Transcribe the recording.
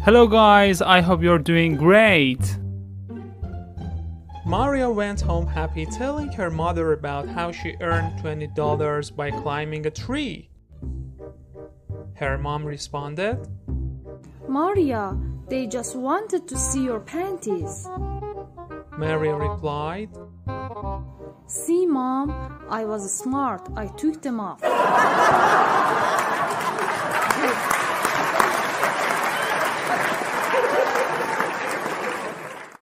Hello guys, I hope you're doing great. Maria went home happy, telling her mother about how she earned $20 by climbing a tree. Her mom responded, Maria, they just wanted to see your panties. Maria replied, See, Mom, I was smart. I took them off.